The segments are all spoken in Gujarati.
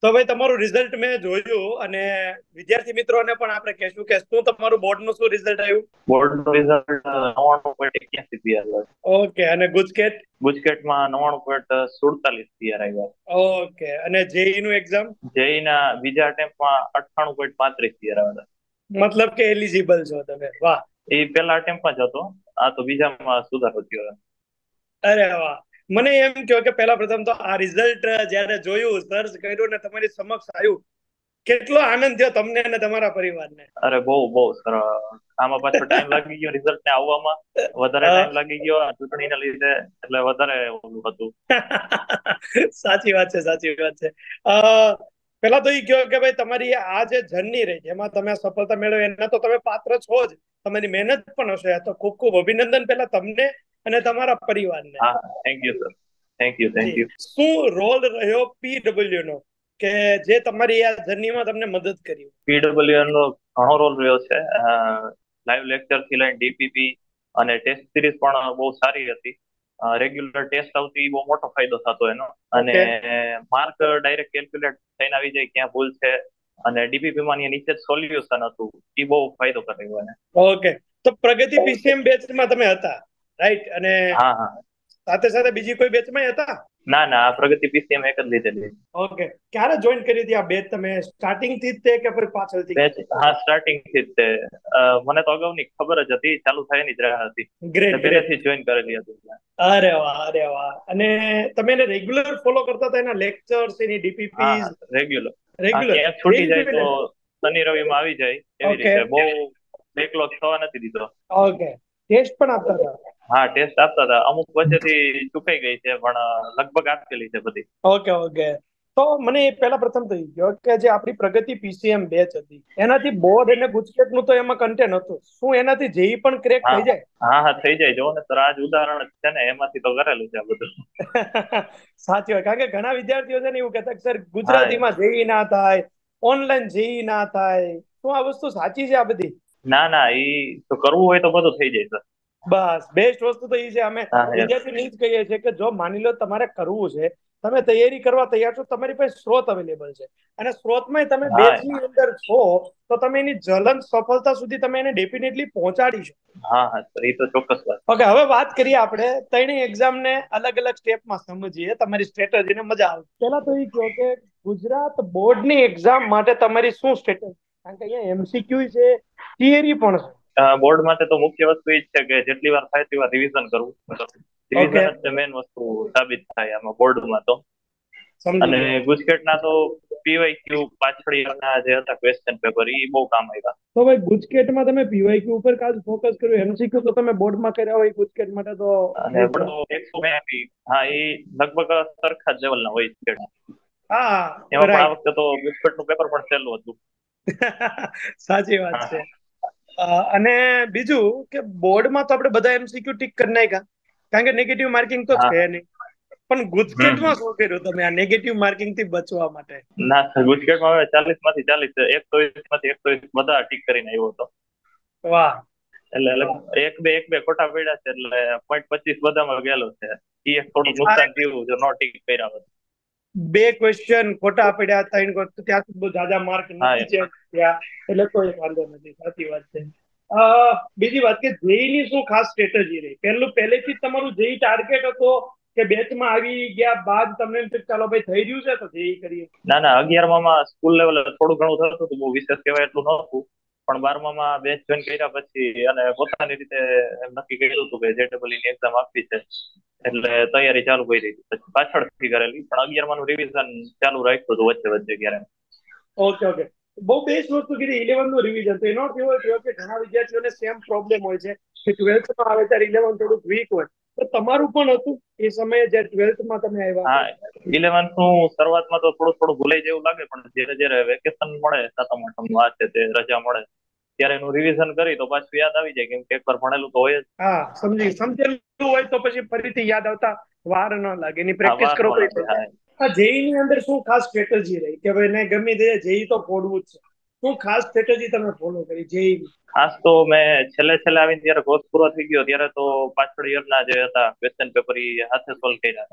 તો ભાઈ તમારું રિઝલ્ટ મેં જોયું અને વિદ્યાર્થી મિત્રોને પણ આપણે કહેશું કે શું તમારું બોર્ડનું શું રિઝલ્ટ આવ્યું. બોર્ડનું રિઝલ્ટ 99.81 CR. ઓકે, અને ગુજકેટ? ગુજકેટમાં 99.47 CR આવ્યા. ઓકે, અને જેઈ નું એક્ઝામ? જેઈ ના બીજા અટેમ્પ્ટમાં 98.35 CR આવ્યા. મતલબ કે એલિજિબલ છો તમે. વાહ, એ પેલા અટેમ્પ્ટમાં જ હતો, આ તો બીજામાં સુધારો થયો. અરે વાહ. મને એમ કહો કે પહેલા પ્રથમ તો આ રિઝલ્ટ જ્યારે જોયું, સર્ચ કર્યું ને તમારી સમક્ષ આવ્યું, કેટલો આનંદ થયો તમને અને તમારા પરિવારને? અરે બહુ સરસ. આમાં પાછો ટાઈમ લાગી ગયો રિઝલ્ટ ને આવવામાં, વધારે ટાઈમ લાગી ગયો ચૂંટણીના લીધે, એટલે વધારે ઓલું હતું. સાચી વાત છે, સાચી વાત છે. પેલા તો એ કહો કે ભાઈ તમારી આ જે જર્ની રહી જેમાં તમે સફળતા મેળવી એના તો તમે પાત્ર છો જ, તમારી મહેનત પણ હશે, તો ખૂબ ખૂબ અભિનંદન પેલા તમને અને તમારા પરિવારને. હા, thank you sir, thank you. શું રોલ રહ્યો પીડબ્લ્યુ નો કે જે તમારી આ જર્નીમાં તમને મદદ કરી? પીડબ્લ્યુ નો ઘણો રોલ રહ્યો છે. લાઈવ લેક્ચર થી લઈને ડીપીપી અને ટેસ્ટ સિરીઝ પણ બહુ સારી હતી. રેગ્યુલર ટેસ્ટ આવતી બહુ મોટો ફાયદો થતો એનો, અને માર્ક ડાયરેક્ટ કેલ્ક્યુલેટ થઈને આવી જાય ક્યાં ભૂલ છે, અને ડીપીપી માં નીચે સોલ્યુશન હતું, એ બહુ ફાયદો કર્યો એને. ઓકે, તો પ્રગતિ પીસીએમ બેચમાં તમે હતા, રાઈટ? અને હા, સાથે સાથે બીજી કોઈ બેચમાં હતા? ના આ પ્રગતિ પીસીએમ એક જ લીધેલી. ઓકે, ક્યારે જોઈન કરી હતી આ બેચ તમે? સ્ટાર્ટિંગ થી જ તે કે પછી પાછળથી? બેચ હા, સ્ટાર્ટિંગ થી જ તે. મને તો અગાઉની ખબર જ હતી, ચાલુ થાય ની જ રાહ હતી. ગ્રેટ, પહેલેથી જ જોઈન કરેલી હતી. અરે વાહ, અરે વાહ. અને તમે એને રેગ્યુલર ફોલો કરતા હતા, એના લેક્ચર્સ, એની ડીપીપીસ? હા, રેગ્યુલર. રેગ્યુલર ક્યાંક છૂટી જાય તો શનિ રવિ માં આવી જાય, એવી રીતે. બહુ બેકલોગ થવા નથી દીધો. ઓકે, ટેસ્ટ પણ આપતા હતા? હા, ટેસ્ટ આપતા હતા. અમુક વચ્ચેથી ચૂકાઈ ગઈ છે, પણ લગભગ આપેલી છે બધી. ઓકે. તો મને પહેલા પ્રથમ તો ગયો કે જે આપણી પ્રગતિ પીસીએમ બેચ હતી, એનાથી બોર્ડ અને ગુજકેટ નું તો એમાં કન્ટેન્ટ હતું, શું એનાથી જેઈ પણ ક્રેક થઈ જાય? હા, થઈ જાય. જો ને સર, આ જ ઉદાહરણ છે ને, એમાંથી તો કરેલું છે આ બધું. સાચી વાત, કારણ કે ઘણા વિદ્યાર્થીઓ છે ને એવું કહેતા કે સર ગુજરાતીમાં જેઈ ના થાય, ઓનલાઈન જેઈ ના થાય. શું આ વસ્તુ સાચી છે આ બધી? ના, એ તો કરવું હોય તો બધું થઈ જાય સર. બસ બેસ્ટ વસ્તુ તો એ છે, અમે વિદ્યાર્થીને જ કહીએ છીએ કે જો માની લો તમારે કરવું છે, તમે તૈયારી કરવા તૈયાર છો, તમારી પાસે સ્ત્રોત અવેલેબલ છે, અને સ્ત્રોતમાં તમે બેચની અંદર છો, તો તમે એની જલન સફળતા સુધી તમે એને ડેફિનેટલી પહોંચાડી શકો. હા, એ તો ચોક્કસ વાત. ઓકે, હવે વાત કરીએ આપણે ત્રણેય એક્ઝામ ને અલગ અલગ સ્ટેપમાં સમજીએ, તમારી સ્ટ્રેટેજી ને મજા આવે. પેલા તો એ કહો કે ગુજરાત બોર્ડની એક્ઝામ માટે તમારી શું સ્ટ્રેટેજી? કારણ કે અહીંયા એમસીક્યુ છે, થિયરી પણ છે. બોર્ડ માટે તો મુખ્ય વસ્તુ એ જ છે કે જેટલી વાર થાય તેટલી વાર રિવિઝન કરવું. રિવિઝન જ મેઇન વસ્તુ સાબિત થાય આમાં બોર્ડમાં તો. અને ગુજકેટના તો પીવાયક્યુ પાછળના જે હતા ક્વેશ્ચન પેપર, એ બહુ કામ આવ્યા. તો ભાઈ ગુજકેટમાં તમે પીવાયક્યુ ઉપર કાજ ફોકસ કર્યું, એમસીક્યુ તો તમે બોર્ડમાં કર્યા હોય ગુજકેટ માટે તો. અને હા, એ લગભગ સરખા જ લેવલના હોય છે. હા, એમાં પણ આ વખતે તો ગુજકેટનું પેપર પણ સહેલું હતું. સાચી વાત છે. અને બીજું કે બોર્ડમાં તો આપણે બધા એમસીક્યુ ટીક કરી નાખ્યા, કારણ કે નેગેટિવ માર્કિંગ તો છે નહીં. પણ ગુજકેટમાં શું કર્યું તમે આ નેગેટિવ માર્કિંગ થી બચવા માટે? ના, ગુજકેટમાં હવે 40 માંથી 40, 120 માંથી 120 બધા ટીક કરીને આવ્યો હતો. વાહ. એટલે એક બે ખોટા પડ્યા છે, એટલે 0.25 બધામાં ગયેલો છે. એ એક થોડું નુકસાન થયું જો નો ટીક કર્યા હોત. 2 ક્વેશ્ચન ખોટા પડ્યા, 3 ત્યાંથી બહુ જાજા માર્ક નથી ચેન્જ થયા, એટલે કોઈ વાંધો નથી. સાચી વાત છે. બીજી વાત કે જેઈ ની શું ખાસ સ્ટ્રેટેજી રહી? પહેલેથી જ તમારું જેઈ ટાર્ગેટ હતો કે બેચમાં આવી ગયા બાદ તમને ચાલો ભાઈ થઈ રહ્યું છે તો જેઈ કરીએ? ના, 11માં સ્કૂલ લેવલે થોડું ઘણું થતું હતું, બહુ વિશેષ કહેવાય એટલું નહોતું. પણ 12માં બેચ જોઈન કર્યા પછી અને પોતાની રીતે નક્કી કર્યું હતું કે જેડબલઈ ની એક્ઝામ આપવી છે, એટલે તૈયારી ચાલુ કરી હતી. પછી પાછળથી કરેલી, પણ 11માં નું રિવિઝન ચાલુ રાખ્યું હતું વચ્ચે ક્યારે. ઓકે. બહુ બેસ્ટ વસ્તુ કીધી 11 નું રિવિઝન. તો એનો કેવો થયો કે ઘણા વિદ્યાર્થીઓને સેમ પ્રોબ્લેમ હોય છે કે 12th માં આવે ત્યારે 11 થોડુંક વીક હોય, તો તમારું પણ હતું એ સમયે જ્યારે 12th માં તમે આવ્યા? હા, 11th નું શરૂઆતમાં તો થોડું ભૂલાઈ જેવું લાગે, પણ જયારે વેકેશન મળે, 7મ 8મ આ છે તે રજા મળે, ત્યારે એનું રિવિઝન કરી તો પાછું યાદ આવી જાય, કેમ કે એકવાર ભણેલું તો હોય જ. હા, સમજેલું હોય તો પછી ફરીથી યાદ આવતા વાર ન લાગે, એની પ્રેક્ટિસ કરો તો થઈ જાય. જેઈ ની અંદર શું ખાસ સ્ટ્રેટેજી રહી કે ભાઈ ને ગમે તે જેઈ તો ફોડવું જ છે? શું ખાસ સ્ટ્રેટેજી તમે ફોલો કરી જેઈ? ખાસ તો મેં છેલ્લે આવીને જયારે કોર્સ પૂરો થઈ ગયો ત્યારે તો પાછળ યરના જે હતા ક્વેશ્ચન પેપર એ હાથે સોલ્વ કર્યા હતા.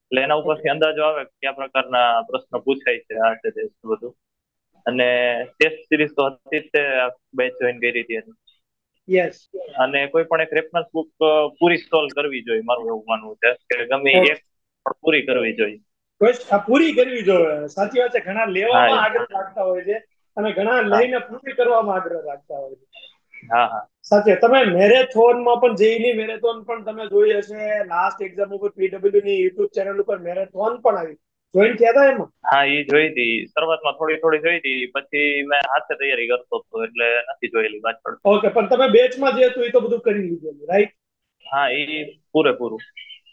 એટલે એના ઉપરથી અંદાજો આવે કે કયા પ્રકારના પ્રશ્નો પૂછાય છે આ છે તે બધું. અને ટેસ્ટ સિરીઝ તો હતી જ તે બેચ જોઈન કરી હતી એની. યસ. અને કોઈ પણ એક રેફરન્સ બુક પૂરી સોલ્વ કરવી જોઈએ, મારું એવું માનવું છે કે ગમે એક પણ પૂરી કરવી જોઈએ. પૂરી કરવી જોઈએ, સાચી વાત છે. ઘણા લેવામાં આગ્રહ રાખતા હોય છે અને ઘણા લઈને પૂરી કરવામાં આગ્રહ રાખતા હોય છે. હા હા સાચે. તમે મેરેથોનમાં પણ જેઈની મેરેથોન પણ તમે જોઈ હશે. લાસ્ટ એક્ઝામ ઉપર પીડબ્લ્યુ ની યુટ્યુબ ચેનલ ઉપર મેરેથોન પણ આવી. જોઈન થયા હતા એમાં? હા, એ જોઈ હતી. શરૂઆતમાં થોડી જોઈ હતી, પછી મેં હાથે તૈયારી કરતો હતો એટલે નથી જોયેલી પાછળ. ઓકે, પણ તમે બેચમાં જે હતું એ તો બધું કરી લીધેલું, રાઈટ? હા, એ પૂરેપૂરું.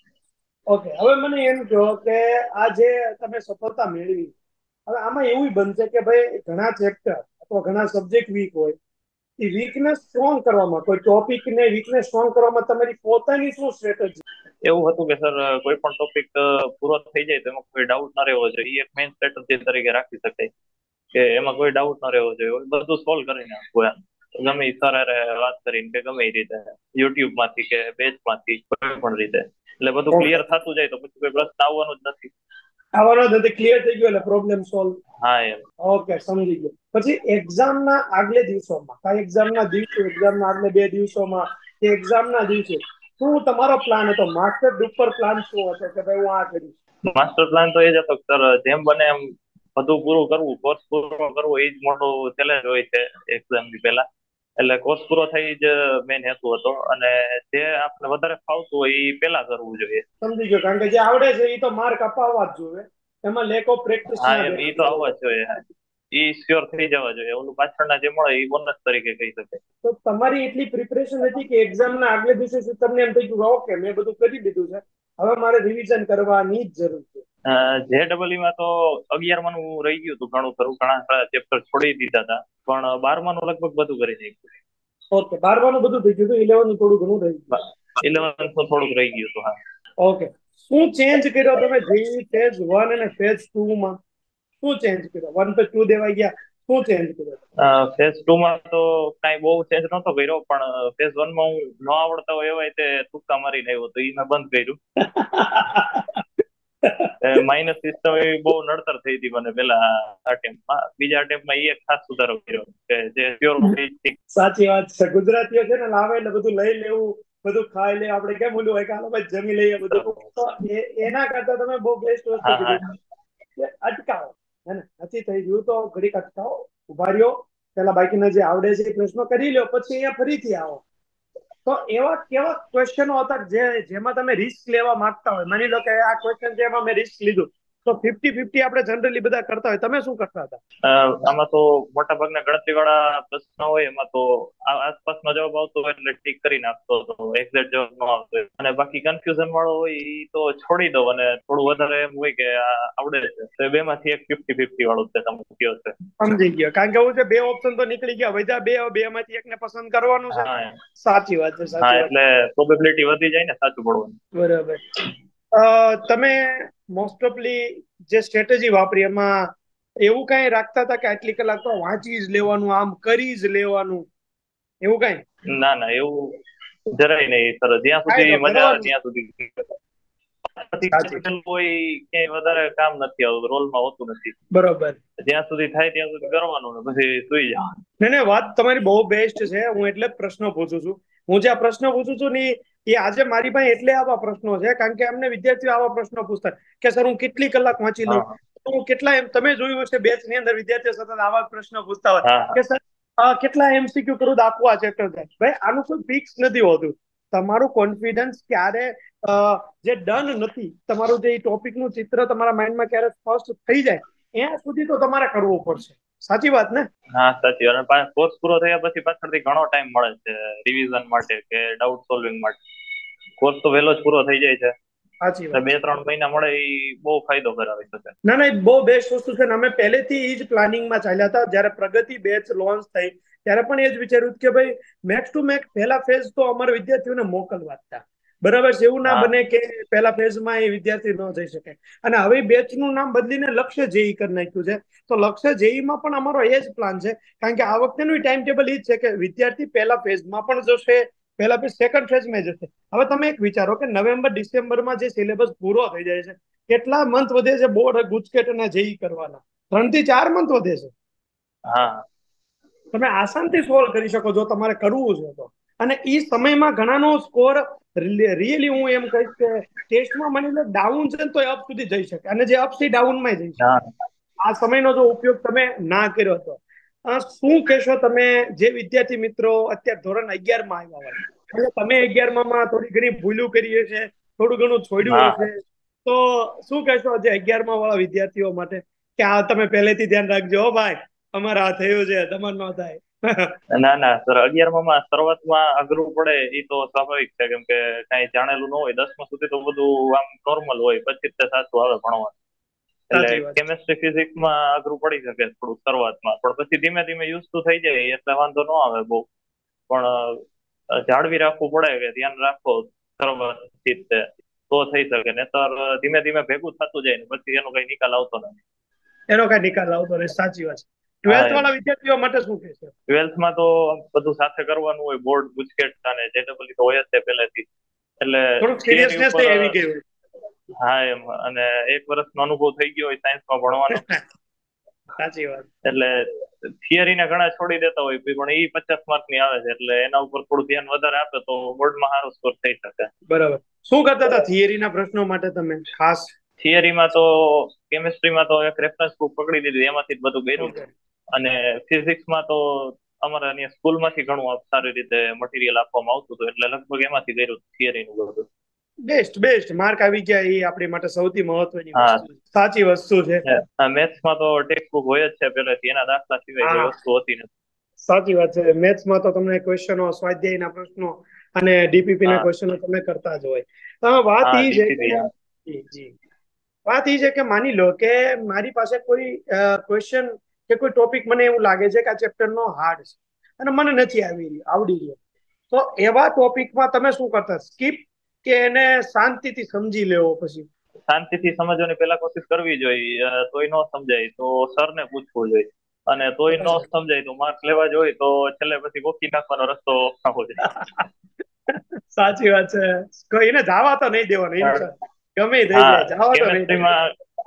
ઓકે, હવે મને એમ કહો કે આ જે તમે સફળતા મેળવી, હવે આમાં એવું બનશે કે ભાઈ ઘણા ચેપ્ટર અથવા ઘણા સબ્જેક્ટ વીક હોય, એ વીકનેસ સ્ટ્રોંગ કરવામાં, કોઈ ટોપિકને વીકનેસ સ્ટ્રોંગ કરવામાં તમારી પોતાની શું સ્ટ્રેટેજી? એવું હતું કે સર, કોઈ પણ ટોપિક પૂરો થઈ જાય તો એમાં કોઈ ડાઉટ ના રહેવો જોઈએ. એ એક મેઇન સ્ટ્રેટેજી તરીકે રાખી શકાય કે એમાં કોઈ ડાઉટ ના રહેવો જોઈએ, બધું સોલ્વ કરી નાખવું એમ. ગમે સર વાત કરીને કે ગમે એ રીતે યુટ્યુબ માંથી કે બેચ માંથી કોઈ પણ રીતે, એટલે બધું ક્લિયર થતું જાય તો પછી કોઈ પ્રશ્ન આવવાનો જ નથી. આવવાનો જ નથી. ક્લિયર થઈ ગયો એટલે પ્રોબ્લેમ સોલ્વ. હા એમ. ઓકે, સમજી ગયો. પછી એક્ઝામના આગલે દિવસોમાં, કાંઈ એક્ઝામના દિવસે, એક્ઝામના આગલે 2 દિવસોમાં કે એક્ઝામના દિવસે શું તમારો પ્લાન હતો? માસ્ટર ઉપર પ્લાન શું હતો કે ભાઈ હું આ કરીશ? માસ્ટર પ્લાન તો એ જ હતો કે સર જેમ બને એમ બધું પૂરું કરવું, કોર્સ પૂરો કરવો, એ જ મોટો ચેલેન્જ હોય છે એક્ઝામ ની પહેલા. એટલે કોર્સ પૂરો થઈ જ મેઇન હેતુ હતો અને જે આપણે વધારે ફાવતું હોય એ પેલા કરવું જોઈએ. સમજી ગયો. કારણ કે જે આવડે છે એ તો માર્ક અપાવવા જ જોઈએ, એમાં લેક ઓફ પ્રેક્ટિસ હા ના એમ, એ દેખાય. તો આવવા જ જોઈએ. ઈ શ્યોર થઈ જવા જોઈએ. ઓલું પાછળના જે મળે એ બોનસ તરીકે કહી શકાય. તો તમારી એટલી પ્રિપરેશન હતી કે એક્ઝામના આગલે દિવસે તમને એમ થઈ ગયું ઓકે મેં બધું કરી દીધું છે, હવે મારે રિવિઝન કરવાની જ જરૂર છે? JEE માં તો 11 નું રહી ગયું હતું ઘણું ખરું, ઘણા ચેપ્ટર છોડી દીધા હતા, પણ 12 નું લગભગ બધું કરી નાખ્યું. ઓકે, 12 નું બધું થઈ ગયું હતું, 11 નું થોડું ઘણું રહી ગયું. 11 નું થોડુંક રહી ગયું હતું. હા. ઓકે, શું ચેન્જ કર્યો તમે જેઈ ફેઝ 1 અને ફેઝ 2 માં? શું ચેન્જ કર્યો? 1 તો 2 દેવાઈ ગયા, શું ચેન્જ કર્યો? ફેઝ 2 માં તો કાંઈ બહુ ચેન્જ નતો કર્યો, પણ ફેઝ 1 માં હું ન આવડતા હોય એવા તે તુક્કા મારીને આવ્યો તો એ મેં બંધ કર્યું. માઇનસ સિસ્ટમ એવી બહુ નડતર થઈ હતી મને પેલા અટેમ્પમાં. બીજા અટેમ્પમાં એ એક ખાસ સુધારો કર્યો કે જે પ્યોર બેઝિક. સાચી વાત છે. ગુજરાતીઓ છે ને, લાવે એટલે બધું લઈ લેવું, બધું ખાઈ લે, આપણે કેમ બોલું હોય કે હાલો ભાઈ જમી લઈએ બધું. તો એના કરતા તમે બહુ બેસ્ટ વસ્તુ કીધું કે અટકાવો. હે ને, નથી થઈ ગયું તો ઘડીક અટકાવો, ઉભા રહ્યો, પેલા બાકીના જે આવડે છે એ પ્રશ્નો કરી લો, પછી અહીંયા ફરીથી આવો. તો એવા કેવા ક્વેશ્ચનો હતા જેમાં તમે રિસ્ક લેવા માંગતા હોય? માની લો કે આ ક્વેશ્ચન છે એમાં મેં રિસ્ક લીધું, તો 50-50 આપણે જનરલી બધા કરતા હોય, તમે શું કરતા હતા? આમાં તો મોટા ભાગના ગણતરી વાળા પ્રશ્નો હોય એમાં તો આસપાસનો જવાબ આવતો હોય એટલે ટીક કરી નાખતો હતો, એક્ઝેક્ટ જવાબ ન આવતો હોય. અને બાકી કન્ફ્યુઝન વાળો હોય એ તો છોડી દો, અને થોડું વધારે એમ હોય કે આ આવડે છે તો બે માંથી એક 50-50 વાળું છે તમે કયો છે. સમજી ગયો. કારણ કે હું છે, 2 ઓપ્શન તો નીકળી ગયા, વધ્યા બે માંથી એકને પસંદ કરવાનું છે. હા સાચી વાત છે, હા, સાચી વાત. એટલે પ્રોબેબિલિટી વધી જાય ને સાચું પડવાનું. બરાબર. તમે મોસ્ટ ઓફલી જે સ્ટ્રેટેજી વાપરી એમાં એવું કઈ રાખતા હતા કે આટલી કલાક તો વાંચી જ લેવાનું, આમ કરી જ લેવાનું, એવું કઈ? ના ના, એવું જરાય નહીં સર. જ્યાં સુધી મજા આવે ત્યાં સુધી કોઈ ક્યાંય વધારે કામ નથી આવતું, રોલમાં હોતું નથી. બરોબર. જ્યાં સુધી થાય ત્યાં સુધી કરવાનું ને પછી સુઈ જવાનું. નહીં, વાત તમારી બહુ બેસ્ટ છે. હું એટલે જ પ્રશ્ન પૂછું છું. હું જે આ પ્રશ્ન પૂછું છું ને એ આજે મારી પાસે એટલે આવા પ્રશ્નો છે કારણ કે અમને વિદ્યાર્થીઓ આવા પ્રશ્નો પૂછતા કે સર હું કેટલી કલાક વાંચી લઉં, હું કેટલા, એમ તમે જોયું હશે બેચ ની અંદર વિદ્યાર્થીઓ સતત આવા પ્રશ્નો પૂછતા હોય કે સર કેટલા MCQ કરું આખું આ ચેપ્ટર થાય. ભાઈ આનું કોઈ ફિક્સ નથી હોતું. તમારું કોન્ફિડન્સ ક્યારે જે ડન નથી, તમારું જે ટોપિક નું ચિત્ર તમારા માઇન્ડમાં ક્યારે સ્પષ્ટ થઈ જાય ત્યાં સુધી તો તમારે કરવું પડશે. સાચી વાત ને? હા સાચી. અને કોર્સ પૂરો થયા પછી પાછળથી ઘણો ટાઈમ મળે છે રિવિઝન માટે કે ડાઉટ સોલ્વિંગ માટે. કોર્સ તો વહેલો જ પૂરો થઈ જાય છે. સાચી વાત. 2-3 મહિના મળે એ બહુ ફાયદો કરાવી શકે. ના ના, બહુ બેસ્ટ વસ્તુ છે. અમે પહેલેથી એ જ પ્લાનિંગમાં ચાલ્યા હતા. જયારે પ્રગતિ બેચ લોન્ચ થઈ ત્યારે પણ એ જ વિચાર્યું કે ભાઈ મેક્સ ટુ મેક્સ પહેલા ફેઝ તો અમારા વિદ્યાર્થીઓને મોકલવા હતા. બરાબર છે. એવું ના બને કે પહેલા ફેઝમાં એ વિદ્યાર્થી ન જઈ શકે. અને હવે બેચનું નામ બદલીને લક્ષ્ય જેઈ કરી નાખ્યું છે. તો લક્ષ્ય જેઈમાં પણ અમારો એ જ પ્લાન છે. કારણ કે આ વખતેનું ટાઈમ ટેબલ એ જ છે કે વિદ્યાર્થી પહેલા ફેઝમાં પણ જશે, પહેલા પછી સેકન્ડ ફેઝમાં જશે. હવે તમે એક વિચારો કે નવેમ્બર ડિસેમ્બરમાં જે સિલેબસ પૂરો થઈ જાય છે, કેટલા મંથ વધે છે બોર્ડ, ગુજકેટ અને જેઈ કરવાના? 3 થી 4 મંથ વધે છે. હા તમે આસાનથી સોલ્વ કરી શકો જો તમારે કરવું છે તો. અને એ સમયમાં ઘણાનો સ્કોર રિયલી હું એમ કહીશ કે ટેસ્ટમાં માની લો ડાઉન છે તો અપ સુધી જઈ શકે, અને જે અપ થી ડાઉનમાં જઈ શકે. હા આ સમયનો જો ઉપયોગ તમે ના કર્યો તો શું કહેશો તમે જે વિદ્યાર્થી મિત્રો અત્યારે ધોરણ 11માં આવ્યા હોય, એટલે તમે 11માં થોડી ઘણી ભૂલું કરી હશે, થોડું ઘણું છોડ્યું હા હશે, તો શું કહેશો જે 11માં વાળા વિદ્યાર્થીઓ માટે કે આ તમે પહેલેથી ધ્યાન રાખજો હો ભાઈ, અમારે આ થયું છે, તમારે ન થાય? ના ના સર, 11માં શરૂઆતમાં અઘરું પડે એ તો સ્વાભાવિક છે, કેમ કે કઈ જાણેલું ન હોય. 10મા સુધી તો બધું આમ નોર્મલ હોય, પછી તે સાચું આવે ભણવાનું. એટલે સાચી વાત. કેમેસ્ટ્રી ફિઝિક્સમાં અઘરું પડી શકે થોડું શરૂઆતમાં, પણ પછી ધીમે ધીમે યુઝ તો થઈ જાય એટલે વાંધો ન આવે બહુ. પણ જાળવી રાખવું પડે કે ધ્યાન રાખો શરૂઆતથી જ તે, તો થઈ શકે. નહીતર ધીમે ધીમે ભેગું થતું જાય ને પછી એનો કઈ નિકાલ આવતો નથી. એનો કઈ નિકાલ આવતો રહે, સાચી વાત છે. હા 12th વાળા વિદ્યાર્થીઓ માટે શું કહેશો? 12થમાં તો બધું સાથે કરવાનું હોય, બોર્ડ, ગુજકેટ અને જેડબલઈ તો હોય જ છે પહેલેથી. એટલે થોડુંક થિયરી સિરિયસનેસ ઉપર, એવી ગઈ હોય. હા એમ, અને 1 વર્ષનો અનુભવ થઈ ગયો હોય સાયન્સમાં ભણવાનો, સાચી વાત. એટલે થિયરીને ઘણા છોડી દેતા હોય પણ એ 50 માર્કની આવે છે, એટલે એના ઉપર થોડું ધ્યાન વધારે આપે તો બોર્ડમાં સારો સ્કોર થઈ શકે. બરાબર. શું કરતા હતા થિયરીના પ્રશ્નો માટે તમે ખાસ? થિયરીમાં તો કેમિસ્ટ્રીમાં તો એક રેફરન્સ બુક પકડી દીધી, એમાંથી જ બધું કર્યું. ઓકે. અને ફિઝિક્સમાં તો અમારા અહીંયા સ્કૂલમાંથી ઘણું સારી રીતે મટીરિયલ આપવામાં આવતું હતું, એટલે લગભગ એમાંથી કર્યું થિયરીનું બધું. બેસ્ટ માર્ક આવી ગયા એ આપણી માટે સૌથી મહત્વની હા, વસ્તુ છે. સાચી વસ્તુ છે. મેથ્સમાં તો ટેક્સ્ટ બુક હોય જ છે પહેલેથી, એના દાખલા સિવાય કોઈ હા, વસ્તુ હોતી નથી. સાચી વાત છે. મેથ્સમાં તો તમને ક્વેશ્ચનો, સ્વાધ્યાયના પ્રશ્નો અને ડીપીપી ના હા ક્વેશ્ચનો તમે કરતા જ હોય. વાત હા એ છે ડીસીપી, કે હા. જી વાત એ છે કે માની લો કે મારી પાસે કોઈ ક્વેશ્ચન કે કોઈ ટોપિક મને એવું લાગે છે કે આ ચેપ્ટર નો હાર્ડ છે અને મને નથી આવડી રહ્યો, તો એવા ટોપિકમાં તમે શું કરતા? સ્કીપ કે એને શાંતિથી સમજી લેવો પછી? શાંતિથી સમજવાની પેલા કોશિશ કરવી જોઈએ, તોય ન સમજાય તો સરને પૂછવું જોઈએ, અને તોય ન સમજાય તો માર્ક્સ લેવા જોઈએ, તો છેલ્લે પછી ગોખી નાખવાનો રસ્તો આપવો જોઈએ. સાચી વાત છે. કોઈને જવા તો નહીં દેવાનો, ગમે થઈ હા, જાય, જવા તો નહીં દેવાનો.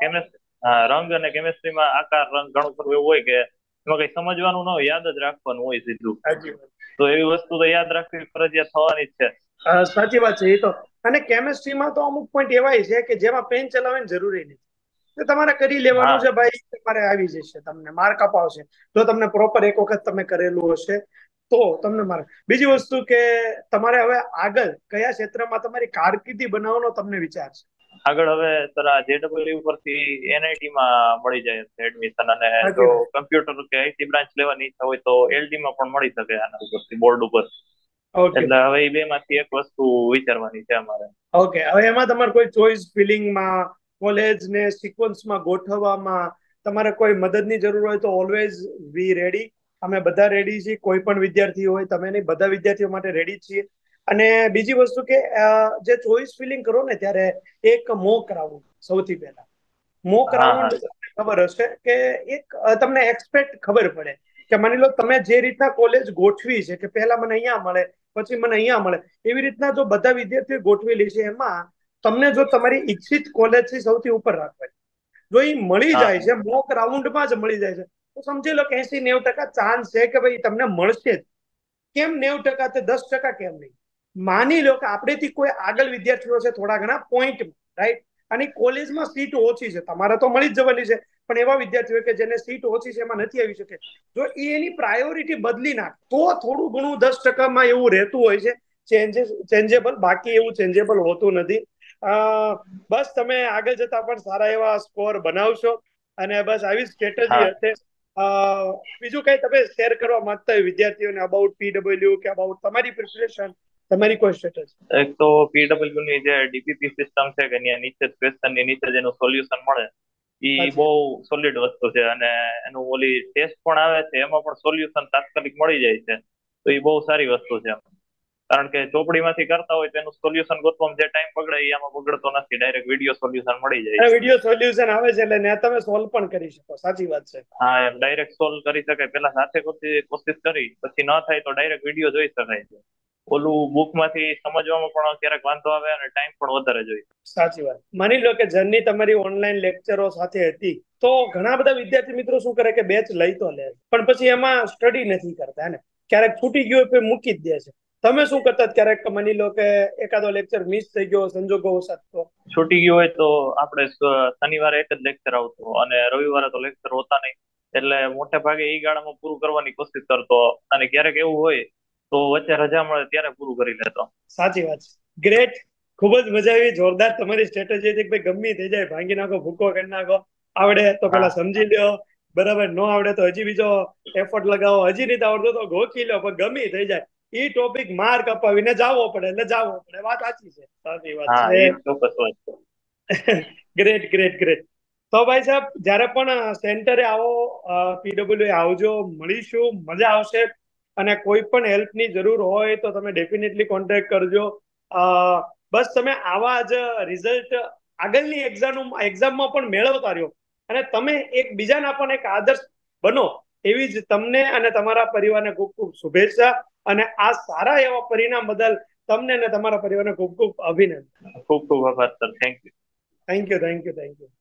હા, રંગ અને કેમેસ્ટ્રીમાં આકાર, રંગ ઘણું ખરું એવું હોય કે એમાં કઈ સમજવાનું ન હોય, યાદ જ રાખવાનું હોય સીધું. સાચી વાત. તો એવી વસ્તુ તો યાદ રાખવી ફરજિયાત થવાની જ છે. સાચી વાત છે એ તો. અને કેમેસ્ટ્રીમાં તો અમુક પોઈન્ટ એવાય છે કે જેમાં પેન ચલાવવાની જરૂરી નથી, તો તમારે કરી લેવાનું હા છે ભાઈ, તમારે આવી જશે, તમને માર્ક અપાવશે જો તમને પ્રોપર એક વખત તમે કરેલું હશે તો તમને માર્ક. બીજી વસ્તુ કે તમારે હવે આગળ કયા ક્ષેત્રમાં તમારી કારકિર્દી બનાવવાનો તમને વિચાર છે? આગળ હવે સર આ જેડબલઈ ઉપરથી એનઆઈટી માં મળી જાય છે એડમિશન, અને જો સાચી વાત. કમ્પ્યુટર કે આઈટી બ્રાન્ચ લેવાની ઈચ્છા હોય તો એલડી માં પણ મળી શકે આના ઉપરથી, બોર્ડ ઉપર. ઓકે એટલે હવે એ બે માંથી એક વસ્તુ વિચારવાની છે અમારે. ઓકે. હવે એમાં તમારે કોઈ ચોઈસ ફિલિંગમાં, કોલેજ ને સિક્વન્સમાં ગોઠવવામાં તમારે કોઈ મદદની જરૂર હોય તો ઓલવેઝ વી રેડી. અમે બધા રેડી છીએ, કોઈ પણ વિદ્યાર્થી હોય, તમે નહીં, બધા વિદ્યાર્થીઓ માટે રેડી છીએ. અને બીજી વસ્તુ કે જે ચોઈસ ફિલિંગ કરો ને ત્યારે એક મોક રાઉન્ડ સૌથી પહેલા. મોક હા હા રાઉન્ડ ખબર હશે કે એક તમને એક્સપેક્ટ ખબર પડે કે માની લો તમે જે રીતના કોલેજ ગોઠવી છે કે પહેલા મને અહીંયા મળે પછી મને અહીંયા મળે, એવી રીતના જો બધા વિદ્યાર્થીઓ ગોઠવેલી છે એમાં તમને જો તમારી ઈચ્છિત કોલેજથી સૌથી ઉપર રાખવાની, જો એ મળી હા જાય છે, મોક રાઉન્ડમાં જ મળી જાય છે, તો સમજી લો કે 80-90% ચાન્સ છે કે ભાઈ તમને મળશે જ. કેમ 90%? તે 10% કેમ નહીં? માની લો કે આપણેથી કોઈ આગળ વિદ્યાર્થીઓ છે થોડા ઘણા પોઈન્ટ, રાઈટ, અને કોલેજમાં સીટ ઓછી છે, તમારે તો મળી જ જવાની છે, પણ એવા વિદ્યાર્થીઓ કે જેને સીટ ઓછી છે, એમાં નથી આવી શકે, જો એની પ્રાયોરિટી બદલી નાખ તો થોડું ઘણું 10%માં એવું રહેતું હોય છે ચેન્જેબલ, બાકી એવું ચેન્જેબલ હોતું નથી. બસ તમે આગળ જતા પણ સારા એવા સ્કોર બનાવશો, અને બસ આવી સ્ટ્રેટેજી હા. હશે. બીજું કઈ તમે શેર કરવા માંગતા હોય વિદ્યાર્થીઓને અબાઉટ પીડબ્લ્યુ કે અબાઉટ તમારી પ્રિપરેશન, તમારી કોઈ સ્ટ્રેટેજી? એક તો પીડબ્લ્યુ ની જે ડીપીપી સિસ્ટમ છે કે ત્યાં નીચે ક્વેશ્ચન ની નીચે જેનું સોલ્યુશન મળે, એ સાચી બહુ સોલિડ વસ્તુ છે, અને એનું ઓલી ટેસ્ટ પણ આવે છે એમાં પણ સોલ્યુશન તાત્કાલિક મળી જાય છે, તો એ બહુ સારી વસ્તુ છે. કારણ કે ચોપડીમાંથી કરતા હોય તો એનું સોલ્યુશન ગોતવામાં જે ટાઈમ બગડે એ આમાં બગડતો નથી, ડાયરેક્ટ વિડીયો સોલ્યુશન મળી જાય છે. વિડીયો સોલ્યુશન આવે છે એટલે તમે સોલ્વ પણ કરી શકો. સાચી વાત છે. હા, એમ ડાયરેક્ટ સોલ્વ કરી શકાય. પેલા સાથે કોશિશ કરી, પછી ન થાય તો ડાયરેક્ટ વિડીયો જોઈ શકાય છે. ઓલું બુક માંથી સમજવામાં પણ ક્યારેક વાંધો આવે અને ટાઈમ પણ વધારે જોઈએ. સાચી વાત. માની લો કે જર્ની તમારી ઓનલાઈન લેક્ચરો સાથે હતી, તો ઘણા બધા વિદ્યાર્થી મિત્રો શું કરે કે બેચ લઈ તો લે પણ પછી એમાં સ્ટડી નથી કરતા ને, ક્યારેક છૂટી ગયો તો મૂકી જ દે છે. તમે શું કરતા ક્યારેક માની લો કે એકાદો લેક્ચર મિસ થઈ ગયો સંજોગો વસાત તો? છૂટી ગયું હોય તો આપણે શનિવારે એક જ લેક્ચર આવતો અને રવિવારે તો લેક્ચર હોતા નહીં, એટલે મોટે ભાગે એ ગાળામાં પૂરું કરવાની કોશિશ કરતો અને ક્યારેક એવું હોય તો વચ્ચે રજા મળે ત્યારે પૂરું કરી લેતો. સાચી વાત છે. ગ્રેટ. ખૂબ જ મજા આવી. જોરદાર તમારી સ્ટ્રેટેજી હતી કે ભાઈ ગમે થઈ જાય ભાંગી નાખો, ભૂકો કરી નાખો. આવડે તો પેલા સમજી લ્યો, બરાબર. ન આવડે તો હજી બીજો એફર્ટ લગાવો, હજી નહીં આવડતો તો ગોખી લો, પણ ગમે થઈ જાય એ ટોપિક માર્ક અપાવીને જાવો પડે એટલે જાવો પડે. વાત સાચી છે. સાચી વાત છે. ચોક્કસ વાત છે. Great great great. તો ભાઈ સાહેબ, જ્યારે પણ સેન્ટરે આવો, પીડબ્લ્યુ આવજો, મળીશું, મજા આવશે. અને કોઈ પણ હેલ્પની જરૂર હોય તો તમે ડેફિનેટલી કોન્ટેક્ટ કરજો. બસ તમે આવા જ રિઝલ્ટ આગળની એક્ઝામમાં પણ મેળવતા રહ્યો અને તમે એક બીજાના પણ એક આદર્શ બનો, એવી જ તમને અને તમારા પરિવારને ખૂબ ખૂબ શુભેચ્છા. અને આ સારા એવા પરિણામ બદલ તમને અને તમારા પરિવારને ખૂબ ખૂબ અભિનંદન. ખૂબ ખૂબ આભાર sir. Thank you. Thank you thank you thank you.